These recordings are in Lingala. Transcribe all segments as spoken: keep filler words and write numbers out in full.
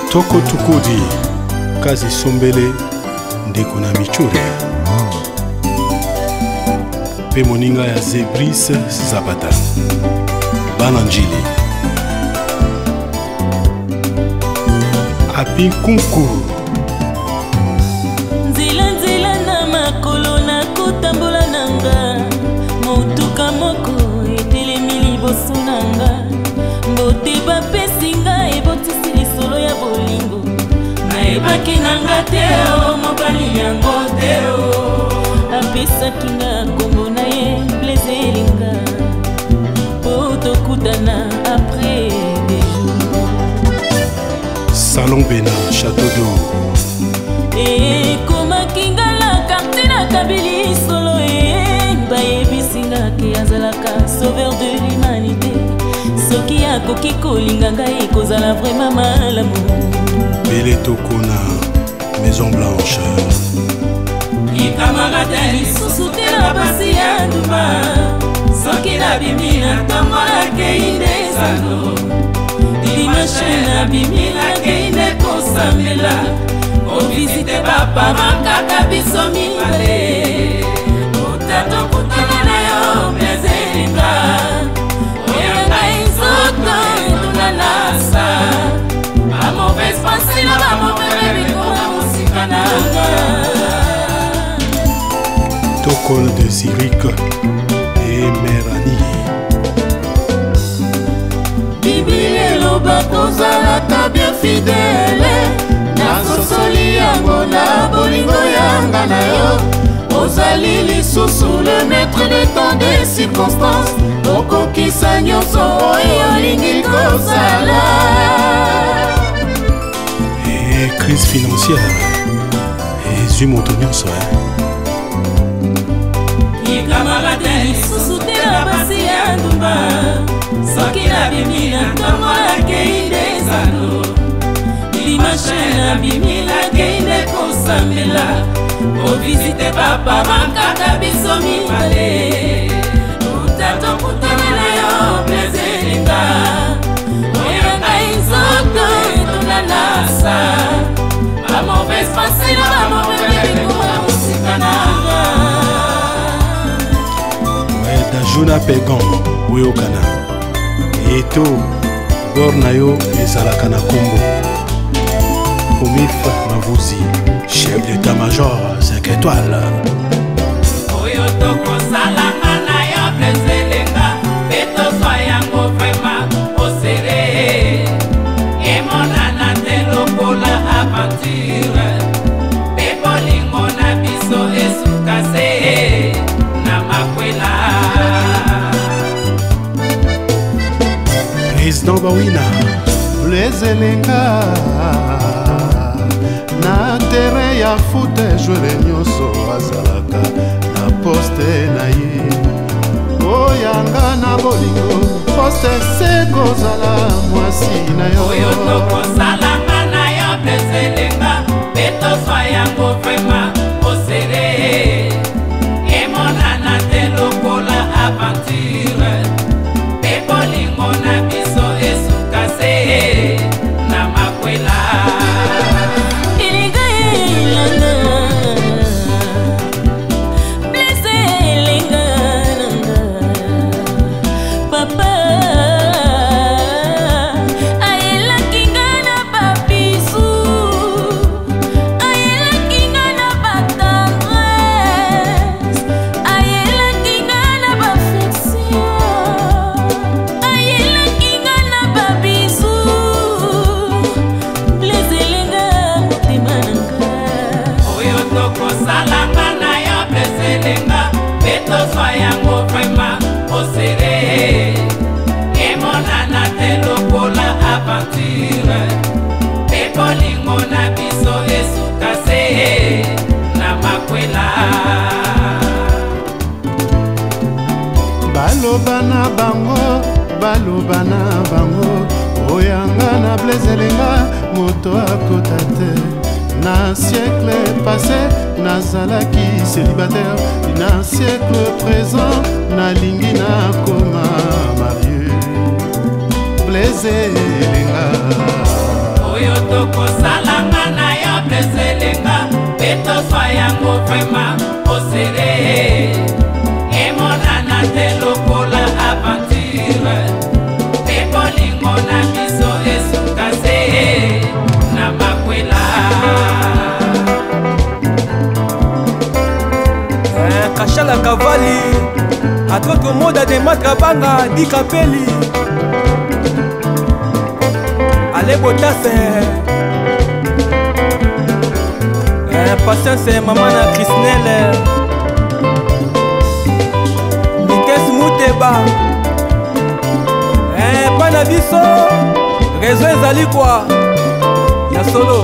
Toko tukudi kazi sombele ndeko na michure pe moninga ya Zebris Zapata Bananjili Api Kunkuru Nzila nzila na makolo na kotambola nanga motuka moko etelemi liboso nanga mbote bapesinga ebotisi lisolo ya bolingo naebaki nanga te o mobali yango te o apesaki nga kombo na ye Blaise Elenga po tokutana après des jours Salon Bena Château d'eau ekomaki nga na quartier na kabili solo e bayebisinga ke azalaka sauveur de l'humanité soki akoki kolinga ngai ekozala vraiment malamu Bele Tokona Maison Blanche ikamarade lisusu te na pasi ya nduma soki nabimi na ntongo nakei nde zano dimashe nabimi nakei nde kosambela ovisite baparent kaka biso mibale otatokutana na yo Blaise Elenga oyanga inzoto etuna nasa bamauvaise pensée na bamauvaise bikoma mosika nanga Tokol de Zurich et Merani Biblia eloba kozalaka bien fidèle nasosoli yango na bolingo yanga na yo ozali lisusu le maître de temps des circonstances okokisa nyonso oyo olingi kozala et crise financière et zumoto nyonso ikamarade lisusu te na basi ya ndumba soki nabimi na ntongo nakei nde zano dimashe nabimi nakei nde kosambela ovisite baparent kaka biso mibale utatokutana na yo Blaise Elenga oyanga inzoto etuna nasa bamauvaise pensée na bamauvaise bikoma mosika nanga Dajuna Pegan Oyokana Eto Borna yo ezalaka na kombo Omif Mavuzi chef d'état-major cinq étoiles Oyo toko salanga na yo Blaise Elenga Beto soyango vraiment osere Emonana te lokola aventure Pepo lingo na biso esukase na makwela Président Bawina Blaise Elenga na terrain ya foot joueur nyonso azalaka na poste na ye oyanga na bolingo poste se kozala mwasi na yo oyo tokosalanga na yo Blaise Elenga beto soyango vraiment osere emonana te lokola aventure pepolingo na biso esukase na makwela soyango vraiment osere emonana te lokola aventure pepolingo na biso esukase na makwela baloba na bango baloba na bango oyanga na Blaise Elenga moto akota te na siècle passé nazalaki célibataire na siècle présent nalingi nakoma marié Blaise Elenga oyo toko Bozi, à d'autres modes de Matrabanga, Dikapeli. Allez, Botasse. Patience, maman na Crise. Mikes Mouteba. Pas na biso, réseau ezali quoi? Ya solo.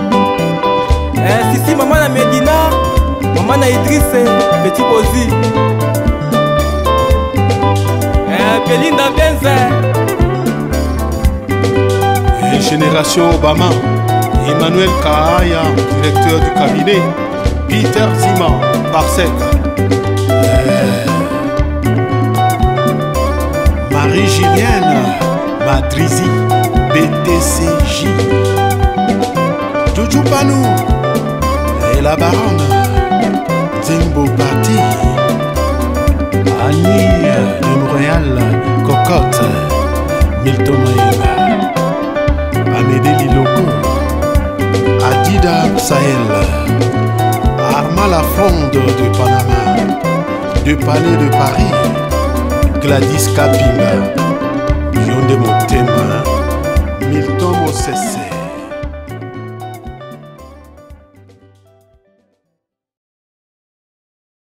Sisi maman na Medina, maman na Idriss, petit Bozi. Belinda Benze. Et Génération Obama, Emmanuel Kahaya, directeur du cabinet, Peter Zima, Parsec. Marie-Julienne, Matrizi, B T C J. Joujou Panou, et la baronne, Zimbo Party. Annie de Montréal, Cocotte, Milton Maïga, Amédée Liloko, Adida Sahel, Arma la Fronde de Panama, de Palais de Paris, Gladys Kapinga, Yonde Motema, Milton Mosese.